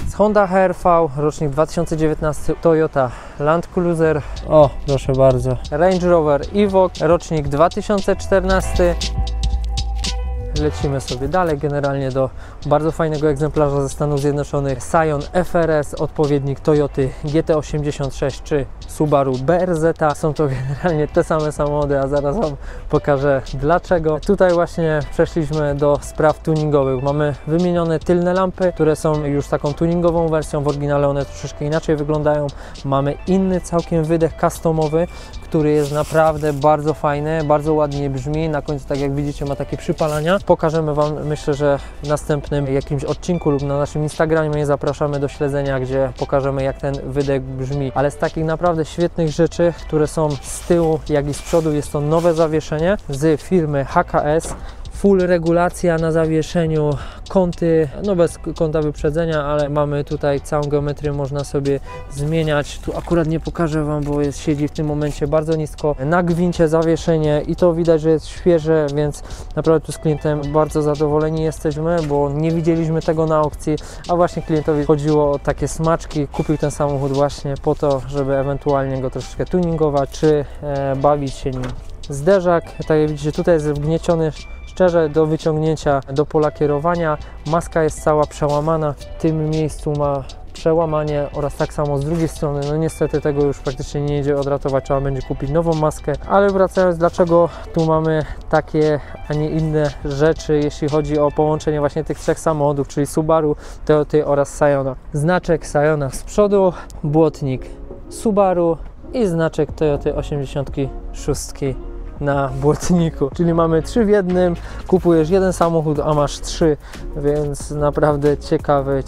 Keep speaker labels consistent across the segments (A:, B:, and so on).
A: Honda HR-V, rocznik 2019, Toyota Land Cruiser, o proszę bardzo, Range Rover Evoque, rocznik 2014. Lecimy sobie dalej, generalnie do bardzo fajnego egzemplarza ze Stanów Zjednoczonych, Scion FRS, odpowiednik Toyoty GT86 czy Subaru BRZ. Są to generalnie te same samochody, a zaraz Wam pokażę dlaczego. Tutaj właśnie przeszliśmy do spraw tuningowych. Mamy wymienione tylne lampy, które są już taką tuningową wersją, w oryginale one troszeczkę inaczej wyglądają. Mamy inny całkiem wydech customowy, który jest naprawdę bardzo fajny, bardzo ładnie brzmi. Na końcu, tak jak widzicie, ma takie przypalania. Pokażemy Wam, myślę, że w następnym jakimś odcinku lub na naszym Instagramie zapraszamy do śledzenia, gdzie pokażemy, jak ten wydech brzmi. Ale z takich naprawdę świetnych rzeczy, które są z tyłu, jak i z przodu, jest to nowe zawieszenie z firmy HKS. Full regulacja na zawieszeniu, kąty, no bez kąta wyprzedzenia, ale mamy tutaj całą geometrię, można sobie zmieniać. Tu akurat nie pokażę Wam, bo siedzi w tym momencie bardzo nisko. Na gwincie zawieszenie i to widać, że jest świeże, więc naprawdę tu z klientem bardzo zadowoleni jesteśmy, bo nie widzieliśmy tego na aukcji, a właśnie klientowi chodziło o takie smaczki. Kupił ten samochód właśnie po to, żeby ewentualnie go troszeczkę tuningować, czy bawić się nim. Zderzak, tak jak widzicie, tutaj jest wgnieciony szczerze do wyciągnięcia do pola kierowania. Maska jest cała przełamana, w tym miejscu ma przełamanie oraz tak samo z drugiej strony. No niestety tego już praktycznie nie idzie odratować, trzeba będzie kupić nową maskę. Ale wracając, dlaczego tu mamy takie, a nie inne rzeczy, jeśli chodzi o połączenie właśnie tych trzech samochodów, czyli Subaru, Toyoty oraz Sciona. Znaczek Sciona z przodu, błotnik Subaru i znaczek Toyoty 86 na błotniku, czyli mamy 3 w jednym, kupujesz jeden samochód, a masz 3, więc naprawdę ciekawy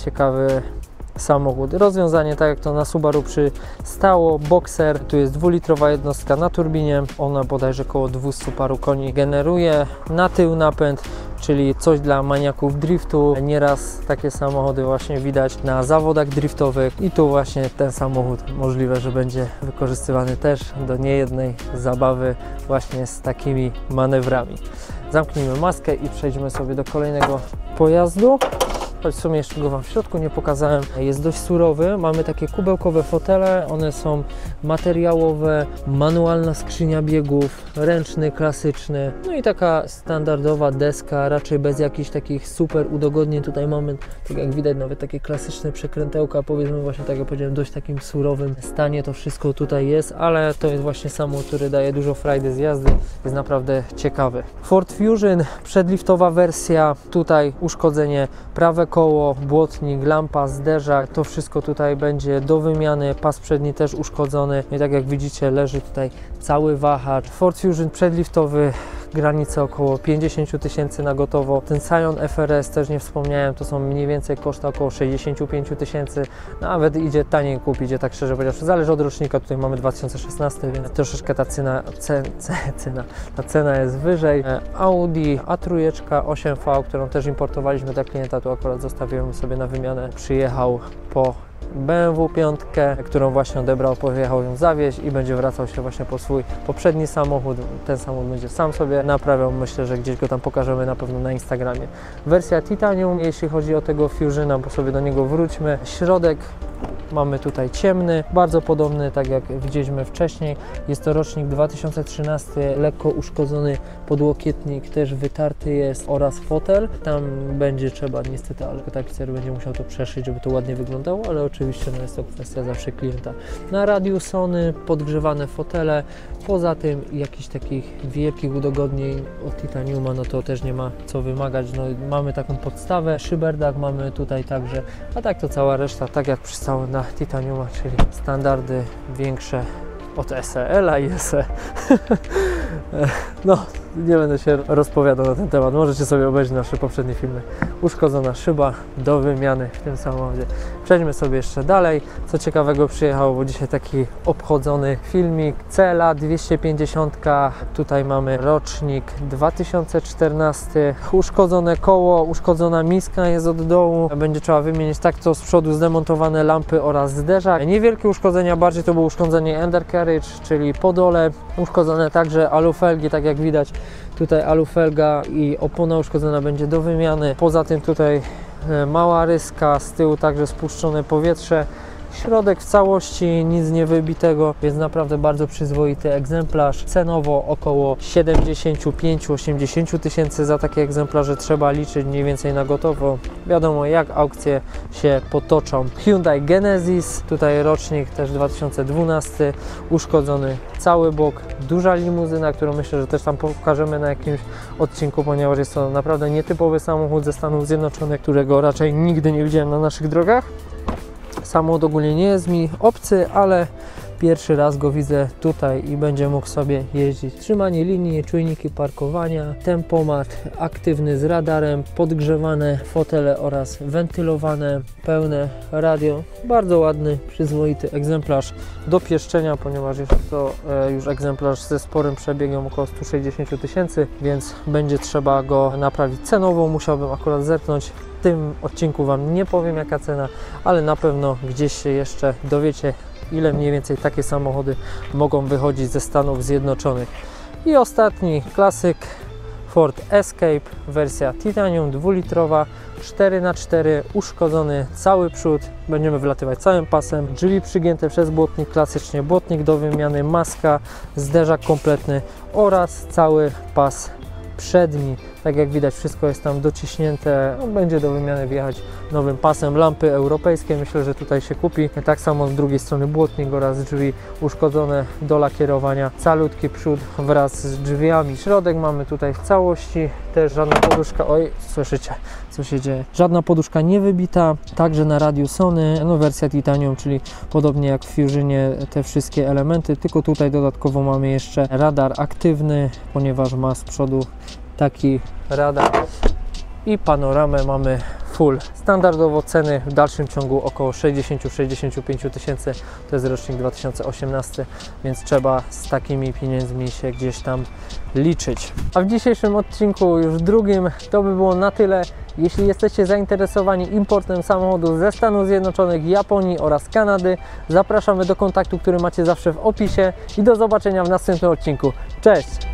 A: samochód. Rozwiązanie tak jak to na Subaru przystało. Boxer, tu jest 2-litrowa jednostka na turbinie, ona bodajże około 200 paru koni generuje. Na tył napęd, czyli coś dla maniaków driftu. Nieraz takie samochody właśnie widać na zawodach driftowych i tu właśnie ten samochód możliwe, że będzie wykorzystywany też do niejednej zabawy właśnie z takimi manewrami. Zamknijmy maskę i przejdźmy sobie do kolejnego pojazdu. Choć w sumie jeszcze go Wam w środku nie pokazałem. Jest dość surowy, mamy takie kubełkowe fotele, one są materiałowe, manualna skrzynia biegów, ręczny, klasyczny, no i taka standardowa deska, raczej bez jakichś takich super udogodnień. Tutaj mamy, tak jak widać, nawet takie klasyczne przekrętełka, powiedzmy właśnie, tak jak powiedziałem, dość takim surowym stanie to wszystko tutaj jest, ale to jest właśnie samochód, który daje dużo frajdy z jazdy, jest naprawdę ciekawy. Ford Fusion, przedliftowa wersja, tutaj uszkodzenie prawe koło, błotnik, lampa, zderzak, to wszystko tutaj będzie do wymiany, pas przedni też uszkodzony i tak jak widzicie leży tutaj cały wahacz. Ford Fusion przedliftowy, granice około 50 000 na gotowo. Ten Scion FRS też nie wspomniałem, to są mniej więcej koszta około 65 000, nawet idzie taniej kupić, idzie tak szczerze powiedziawszy, zależy od rocznika, tutaj mamy 2016, więc troszeczkę ta cena jest wyżej. Audi A3 8V, którą też importowaliśmy dla klienta, tu akurat zostawiłem sobie na wymianę, przyjechał po BMW 5, którą właśnie odebrał, pojechał ją zawieźć i będzie wracał się właśnie po swój poprzedni samochód. Ten samochód będzie sam sobie naprawiał, myślę, że gdzieś go tam pokażemy na pewno na Instagramie. Wersja Titanium, jeśli chodzi o tego Fusiona, bo sobie do niego wróćmy. Środek mamy tutaj ciemny, bardzo podobny, tak jak widzieliśmy wcześniej. Jest to rocznik 2013, lekko uszkodzony podłokietnik, też wytarty jest oraz fotel. Tam będzie trzeba niestety, ale tapicer będzie musiał to przeszyć, żeby to ładnie wyglądało, ale oczywiście no jest to kwestia zawsze klienta. Na radiu Sony, podgrzewane fotele. Poza tym jakichś takich wielkich udogodnień od Titaniuma, no to też nie ma co wymagać. No, mamy taką podstawę, szyberdach mamy tutaj także, a tak to cała reszta, tak jak przystało na Titaniuma, czyli standardy większe od SE-L i SE. No, nie będę się rozpowiadał na ten temat, możecie sobie obejrzeć nasze poprzednie filmy. Uszkodzona szyba do wymiany w tym samochodzie. Przejdźmy sobie jeszcze dalej. Co ciekawego przyjechało, bo dzisiaj taki obchodzony filmik. CLA 250, tutaj mamy rocznik 2014. Uszkodzone koło, uszkodzona miska jest od dołu. Będzie trzeba wymienić tak to z przodu zdemontowane lampy oraz zderzak. Niewielkie uszkodzenia, bardziej to było uszkodzenie undercarriage, czyli po dole. Uszkodzone także alufelgi, tak jak widać. Tutaj alufelga i opona uszkodzona będzie do wymiany. Poza tym tutaj mała ryska, z tyłu także spuszczone powietrze. Środek w całości, nic nie wybitego, więc naprawdę bardzo przyzwoity egzemplarz. Cenowo około 75-80 tysięcy za takie egzemplarze trzeba liczyć mniej więcej na gotowo. Wiadomo, jak aukcje się potoczą. Hyundai Genesis, tutaj rocznik też 2012, uszkodzony cały bok, duża limuzyna, którą myślę, że też tam pokażemy na jakimś odcinku, ponieważ jest to naprawdę nietypowy samochód ze Stanów Zjednoczonych, którego raczej nigdy nie widziałem na naszych drogach. Samochód ogólnie nie jest mi obcy, ale pierwszy raz go widzę tutaj i będzie mógł sobie jeździć. Trzymanie linii, czujniki parkowania, tempomat aktywny z radarem, podgrzewane fotele oraz wentylowane, pełne radio. Bardzo ładny, przyzwoity egzemplarz do pieszczenia, ponieważ jest to już egzemplarz ze sporym przebiegiem, około 160 tysięcy, więc będzie trzeba go naprawić cenowo. Musiałbym akurat zerknąć. W tym odcinku Wam nie powiem, jaka cena, ale na pewno gdzieś się jeszcze dowiecie, ile mniej więcej takie samochody mogą wychodzić ze Stanów Zjednoczonych. I ostatni klasyk, Ford Escape, wersja Titanium 2-litrowa, 4x4, uszkodzony cały przód, będziemy wylatywać całym pasem, drzwi przygięte przez błotnik, klasycznie błotnik do wymiany, maska, zderzak kompletny oraz cały pas przedni. Tak jak widać, wszystko jest tam dociśnięte, będzie do wymiany wjechać nowym pasem, lampy europejskie, myślę, że tutaj się kupi. Tak samo z drugiej strony błotnik oraz drzwi uszkodzone do lakierowania, calutki przód wraz z drzwiami. Środek mamy tutaj w całości, też żadna poduszka, oj, słyszycie co się dzieje, żadna poduszka nie wybita, także na radiu Sony, no wersja Titanium, czyli podobnie jak w Fusionie te wszystkie elementy, tylko tutaj dodatkowo mamy jeszcze radar aktywny, ponieważ ma z przodu taki radar i panoramę mamy full. Standardowo ceny w dalszym ciągu około 60-65 tysięcy, to jest rocznik 2018, więc trzeba z takimi pieniędzmi się gdzieś tam liczyć. A w dzisiejszym odcinku, już drugim, to by było na tyle. Jeśli jesteście zainteresowani importem samochodu ze Stanów Zjednoczonych, Japonii oraz Kanady, zapraszamy do kontaktu, który macie zawsze w opisie i do zobaczenia w następnym odcinku. Cześć!